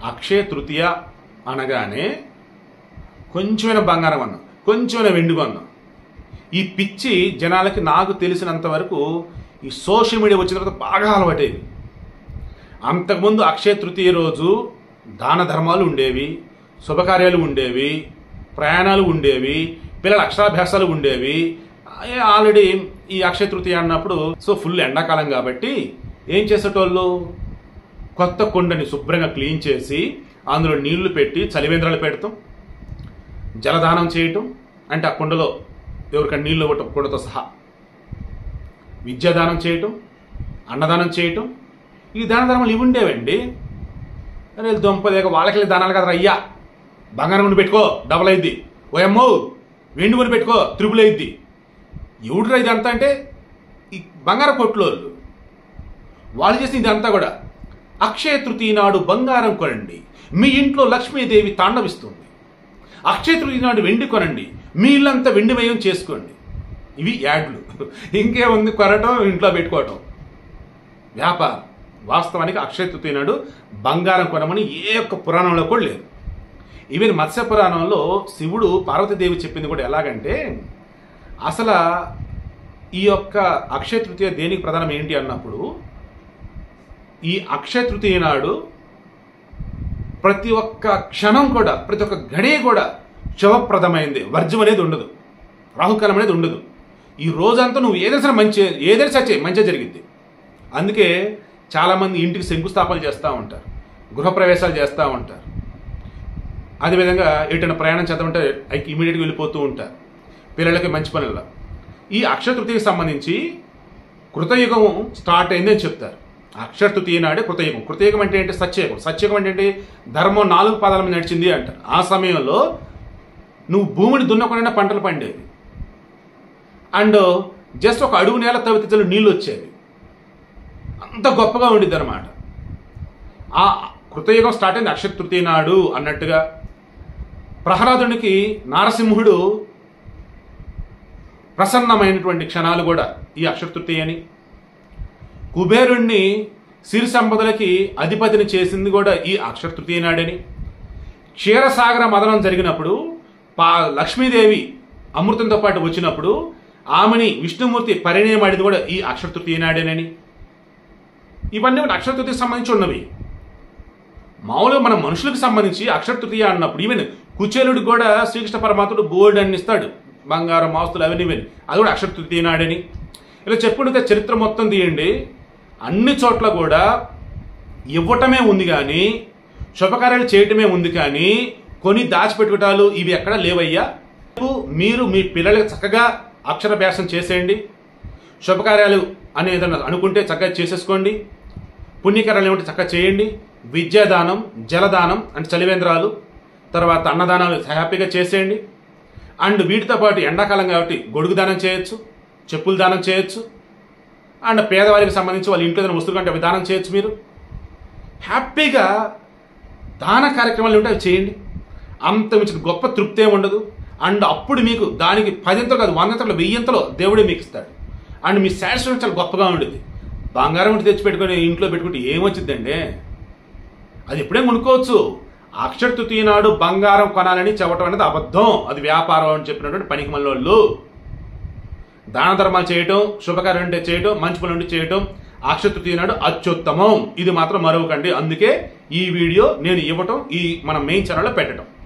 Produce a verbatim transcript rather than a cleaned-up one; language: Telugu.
అక్షయ తృతీయ అనగానే కొంచెమైనా బంగారం అన్నాం, కొంచెమైనా వెండి కొన్నాం. ఈ పిచ్చి జనాలకి నాకు తెలిసినంత వరకు ఈ సోషల్ మీడియా వచ్చిన తర్వాత బాగా అలవాటేది. అంతకుముందు అక్షయ తృతీయ రోజు దాన ధర్మాలు ఉండేవి, శుభకార్యాలు ఉండేవి, ప్రయాణాలు ఉండేవి, పిల్లల అక్షరాభ్యాసాలు ఉండేవి. ఆల్రెడీ ఈ అక్షయ తృతీయ అన్నప్పుడు సో ఫుల్ ఎండాకాలం కాబట్టి ఏం చేసేటోళ్ళు, కొత్త కుండని శుభ్రంగా క్లీన్ చేసి అందులో నీళ్లు పెట్టి చలివేంద్రాలు పెడతాం, జలదానం చేయటం అంటే ఆ కుండలో ఎవరికైనా నీళ్ళు ఇవ్వటం కుండతో సహా, విద్యాదానం చేయటం, అన్నదానం చేయటం, ఈ దాన ధర్మాలు ఇవి ఉండేవండి. అరే దొంపలేక వాళ్ళకి దానాలు కదా అయ్యా, బంగారం కొని పెట్టుకో డబల్ అయింది, ఓ అమ్మో వెండి కొని పెట్టుకో త్రిపుల్ అయింది. ఎవడురా ఇదంతా అంటే ఈ బంగారం కొట్లోళ్ళు వాళ్ళు చేసిన ఇదంతా కూడా. అక్షయ తృతీయ నాడు బంగారం కొనండి, మీ ఇంట్లో లక్ష్మీదేవి తాండవిస్తుంది. అక్షయ తృతీయ నాడు వెండి కొనండి, మీ ఇల్లంతా వెండిమయం చేసుకోండి. ఇవి యాడ్లు. ఇంకేముంది, కొనటం ఇంట్లో పెట్టుకోవటం వ్యాపారం. వాస్తవానికి అక్షయ తృతీయ నాడు బంగారం కొనమని ఏ ఒక్క పురాణంలో కూడా లేదు. ఈవెన్ మత్స్య పురాణంలో శివుడు పార్వతీదేవి చెప్పింది కూడా ఎలాగంటే, అసలు ఈ యొక్క అక్షయ తృతీయ దేనికి ప్రధానం ఏంటి అన్నప్పుడు, ఈ అక్షయ తృతీయ నాడు ప్రతి ఒక్క క్షణం కూడా, ప్రతి ఒక్క గడియ కూడా శుభప్రదమైంది. వర్జం అనేది ఉండదు, రాహుకాలం అనేది ఉండదు. ఈ రోజంతా నువ్వు ఏదైనా మంచి ఏదైనా సచ్చే మంచిగా జరిగింది. అందుకే చాలామంది ఇంటికి శంకుస్థాపన చేస్తూ ఉంటారు, గృహప్రవేశాలు చేస్తూ ఉంటారు, అదేవిధంగా ఎటైనా ప్రయాణం చేద్దామంటే ఇమీడియట్గా వెళ్ళిపోతూ ఉంటారు, పిల్లలకి మంచి పనుల్లో. ఈ అక్షయ తృతీయకి సంబంధించి కృతయుగం స్టార్ట్ అయిందని చెప్తారు. అక్షయ తృతీయ నాడే కృతయుగం. కృతయుగం అంటే ఏంటి? సత్యయుగం. సత్యయుగం అంటే ఏంటి? ధర్మం నాలుగు పాదాల మీద నడిచింది అంటారు. ఆ సమయంలో నువ్వు భూమిని దున్నకుండా పంటలు పండేవి, అండ్ జస్ట్ ఒక అడుగు నేల తవ్వితే నీళ్ళు వచ్చేవి. అంత గొప్పగా ఉండిద్ది అనమాట. ఆ కృతయుగం స్టార్ట్ అయింది అక్షయ తృతీయ నాడు అన్నట్టుగా. ప్రహ్లాదునికి నారసింహుడు ప్రసన్నమైనటువంటి క్షణాలు కూడా ఈ అక్షయ తృతీయని. కుబేరుణ్ణి సిరి సంపదలకి అధిపతిని చేసింది కూడా ఈ అక్షయ తృతీయ నాడని. క్షీరసాగర మదనం జరిగినప్పుడు పా లక్ష్మీదేవి అమృతంతో పాటు వచ్చినప్పుడు ఆమెని విష్ణుమూర్తి పరిణయమాడింది కూడా ఈ అక్షయ తృతీయ నాడేనని. ఇవన్నీ అక్షయ తృతీయకి సంబంధించి ఉన్నవి. మామూలుగా మన మనుషులకు సంబంధించి అక్షయ తృతీయ అన్నప్పుడు ఈవెన్ కుచేలుడికి కూడా శ్రీకృష్ణ పరమాత్ముడు గోల్డ్ అని ఇస్తాడు, బంగారం ఆస్తులు అవన్నీ ఇవన్నీ, అది కూడా అక్షయ తృతీయ నాడని. ఇలా చెప్పుకుంటే చరిత్ర మొత్తం తీయండి, అన్ని చోట్ల కూడా ఇవ్వటమే ఉంది కానీ, శుభకార్యాలు చేయటమే ఉంది కానీ కొని దాచిపెట్టుకోవటాలు ఇవి ఎక్కడ లేవయ్యా. మీరు మీ పిల్లలకి చక్కగా అక్షరాభ్యాసం చేసేయండి, శుభకార్యాలు అని ఏదైనా అనుకుంటే చక్కగా చేసేసుకోండి, పుణ్యకార్యాలు ఏమిటి చక్కగా చేయండి, విద్యాదానం, జలదానం అంటే చలివేంద్రాలు, తర్వాత అన్నదానాలు హ్యాపీగా చేసేయండి. అండ్ వీటితో పాటు ఎండాకాలం కాబట్టి గొడుగు దానం చేయొచ్చు, చెప్పులు దానం చేయొచ్చు, అండ్ పేదవారికి సంబంధించి వాళ్ళ ఇంట్లో ఏదైనా వస్తువులు కంటే అవి దానం చేయొచ్చు. మీరు హ్యాపీగా దాన కార్యక్రమాలు ఉంటే అవి చేయండి. అంత మించిన గొప్ప తృప్తి ఏమి ఉండదు. అండ్ అప్పుడు మీకు దానికి పదింతలు కాదు వందంతలు వెయ్యింతలో దేవుడే మీకు ఇస్తాడు. అండ్ మీ సాటిస్ఫాక్షన్ చాలా గొప్పగా ఉండేది. బంగారం ఉంటే తెచ్చి పెట్టుకొని ఇంట్లో పెట్టుకుంటే ఏమొచ్చిందండి? అది ఎప్పుడే కొనుక్కోవచ్చు. అక్షయ తృతీయ నాడు బంగారం కొనాలని చెప్పడం అనేది అబద్ధం, అది వ్యాపారం అని చెప్పినటువంటి పనికి మళ్ళోళ్ళు. దాన ధర్మాలు చేయటం, శుభకార్యం ఉంటే చేయటం, మంచి పనులు ఉంటే చేయటం అక్షయ తృతీయ నాడు అత్యుత్తమం. ఇది మాత్రం మరొకండి. అందుకే ఈ వీడియో నేను ఇవ్వటం, ఈ మన మెయిన్ ఛానల్లో పెట్టడం.